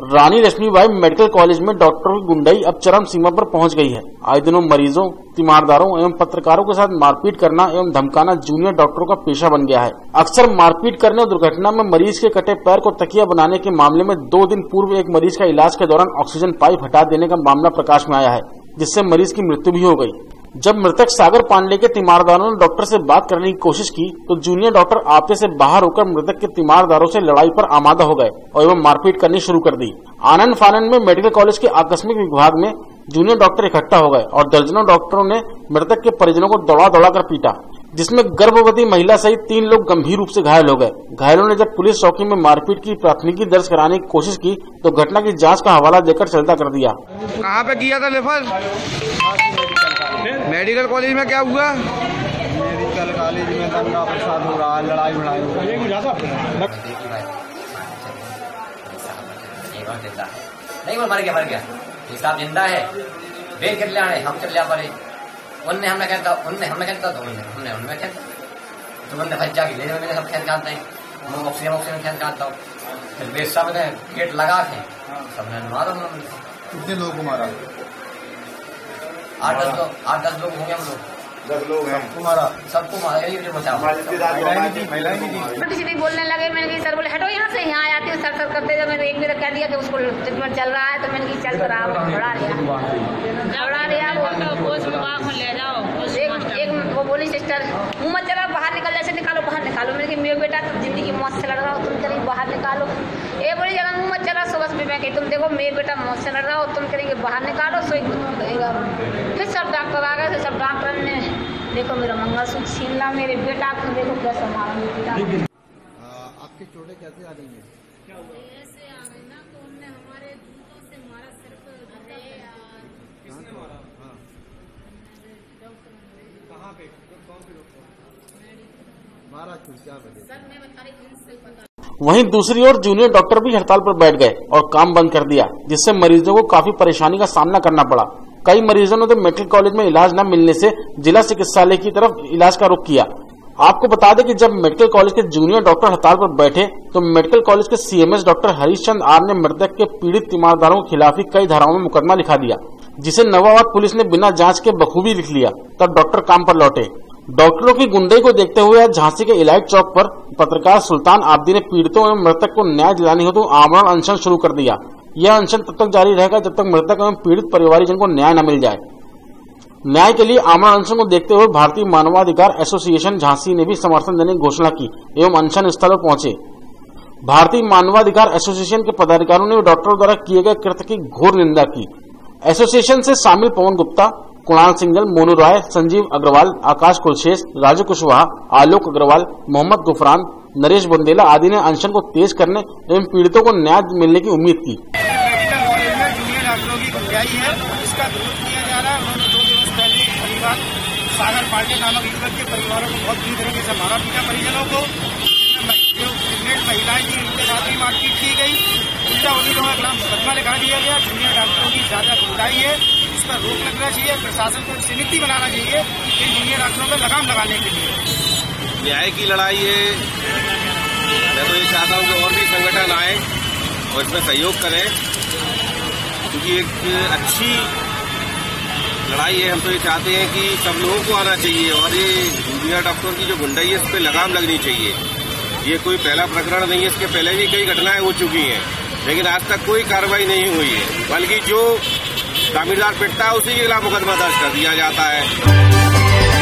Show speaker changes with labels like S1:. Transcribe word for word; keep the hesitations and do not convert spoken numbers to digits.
S1: रानी Lakshmibai medical college में डॉक्टरों की गुंडाई अब चरम सीमा पर पहुंच गई है। आए दिनों मरीजों, तीमारदारों एवं पत्रकारों के साथ मारपीट करना एवं धमकाना जूनियर डॉक्टरों का पेशा बन गया है। अक्सर मारपीट करने और दुर्घटना में मरीज के कटे पैर को तकिया बनाने के मामले में दो दिन पूर्व एक मरीज का इलाज के दौरान ऑक्सीजन पाइप हटा देने का मामला प्रकाश में आया है, जिससे मरीज की मृत्यु भी हो गई। जब मृतक सागर पांडे के तीमारदारों ने डॉक्टर से बात करने की कोशिश की तो जूनियर डॉक्टर आपे से बाहर होकर मृतक के तीमारदारों से लड़ाई पर आमादा हो गए और एवं मारपीट करनी शुरू कर दी। आनंद फानंद में मेडिकल कॉलेज के आकस्मिक विभाग में जूनियर डॉक्टर इकट्ठा हो गए और दर्जनों डॉक्टरों ने मृतक के परिजनों को दौड़ा दौड़ा कर पीटा, जिसमें गर्भवती महिला सहित तीन लोग गंभीर रूप से घायल हो गए। घायलों ने जब पुलिस चौकी में मारपीट की प्राथमिकी दर्ज कराने की कोशिश की तो घटना की जांच का हवाला देकर चलता कर दिया।
S2: कहाँ पे किया था रेफर? मेडिकल कॉलेज में क्या हुआ?
S3: मेडिकल कॉलेज में दंगा फसाद हो रहा है, लड़ाई लड़ाई हो रही है।
S4: नहीं वो मर गया मर गया हिसाब जिंदा है। बेर कर लिया है, हम कर लिया परे उनने हमने कहता उनने हमने कहता तो उनने हमने उनने कहता तो उनने भज्जा की ले मैंने सब खेल जाते हैं, हम ऑक्सीजन ऑक्सीजन खेल जाता हूँ। फिर बेस सब ने गेट लगा के सबने मारा।
S3: कितने लोगों को मारा?
S4: आठ दस लोग आठ दस लोग होंगे हम लोग।
S3: दस लोग हैं। सबको मारा?
S4: सबको मारा। ये बचाओ।
S5: किसी भी बोलने लगे, मैंने कहा सर बोले हटो यहाँ से, यहाँ आती हूँ सर सर करते। जब मैंने एक बार कह दिया कि उसको ट्रीटमेंट चल रहा है तो मैंने कहा चल कर आओ, दौड़ा लिया दौड़ा लिया ले जाओ। एक वो बोली सिस्टर मुँह मत चला, बाहर निकल, जैसे निकालो बाहर निकालो। मैंने कहा मेरे बेटा जिंदगी मौत से लड़ रहा हो, तुम करेंगे बाहर निकालो। ये बोली जगह मुँह मत चला, सुबह भी मैं कही तुम देखो मेरे बेटा मौत से लड़ रहा हो, तुम करेंगे बाहर निकालो। सो फिर सब डॉक्टर आ गए। सब डॉक्टर ने देखो मेरा मंगलसूत्र छीन ला, मेरे बेटा को देखो कैसे मारा मेरे बेटा।
S3: आपकी चोटें कैसे आ रही है?
S5: ऐसे आ गई ना तो उनने हमारे जूतों से मारा, सिर्फ
S3: कहाँ पे? कौन से डॉक्टर मारा? क्या
S5: सर मैं बता रही।
S1: वहीं दूसरी ओर जूनियर डॉक्टर भी हड़ताल पर बैठ गए और काम बंद कर दिया, जिससे मरीजों को काफी परेशानी का सामना करना पड़ा। कई मरीजों ने तो मेडिकल कॉलेज में इलाज न मिलने से जिला चिकित्सालय की तरफ इलाज का रुख किया। आपको बता दें कि जब मेडिकल कॉलेज के जूनियर डॉक्टर हड़ताल पर बैठे तो मेडिकल कॉलेज के CMS doctor Harish Chandra R ने मृतक के पीड़ित तीमारदारों के खिलाफ कई धाराओं में मुकदमा लिखा दिया, जिसे नवाबाद पुलिस ने बिना जांच के बखूबी लिख लिया। तब डॉक्टर काम पर लौटे। डॉक्टरों की गुंडई को देखते हुए आज झांसी के इलाइट चौक पर पत्रकार सुल्तान आब्दी ने पीड़ितों एवं मृतक को न्याय दिलाने हेतु आमरण अनशन शुरू कर दिया। यह अनशन तब तक जारी रहेगा जब तक मृतक एवं पीड़ित परिवारजन को न्याय न मिल जाए। न्याय के लिए आमरण अनशन को देखते हुए भारतीय मानवाधिकार एसोसिएशन झांसी ने भी समर्थन देने की घोषणा की एवं अनशन स्थल पर पहुंचे। भारतीय मानवाधिकार एसोसिएशन के पदाधिकारियों ने डॉक्टरों द्वारा किए गए कृत्य की घोर निंदा की। एसोसिएशन से शामिल पवन गुप्ता, कुणाल सिंघल, मोनू राय, संजीव अग्रवाल, आकाश कुलशेष, राजू कुशवाहा, आलोक अग्रवाल, मोहम्मद गुफरान, नरेश बुंदेला आदि ने अनशन को तेज करने एवं पीड़ितों को न्याय मिलने की उम्मीद की।
S2: सागर पांडे नामक युवक के परिवारों को बहुत बुरी तरीके से मारा पीटा, परिजनों को जो प्रेगनेंट महिलाएं थी उनके साथ भी मारपीट की गई। उल्टा उन्हीं को मुकदमा लिखा दिया गया। जूनियर डॉक्टरों की ज्यादा गुंडाई है, इस पर रोक लगना चाहिए। प्रशासन को समिति बनाना चाहिए इन जूनियर डॉक्टरों पर लगाम लगाने के लिए।
S6: न्याय की लड़ाई है। मैं तो ये चाहता हूँ कि और भी संगठन आए और इसमें सहयोग करें, क्योंकि एक अच्छी लड़ाई है। हम तो ये चाहते हैं कि सब लोगों को आना चाहिए और ये जूनियर डॉक्टर की जो गुंडाई है इस पर लगाम लगनी चाहिए। ये कोई पहला प्रकरण नहीं है, इसके पहले भी कई घटनाएं हो चुकी हैं, लेकिन आज तक कोई कार्रवाई नहीं हुई है। बल्कि जो तामीरदार पिटता है उसी के खिलाफ मुकदमा दर्ज कर दिया जाता है।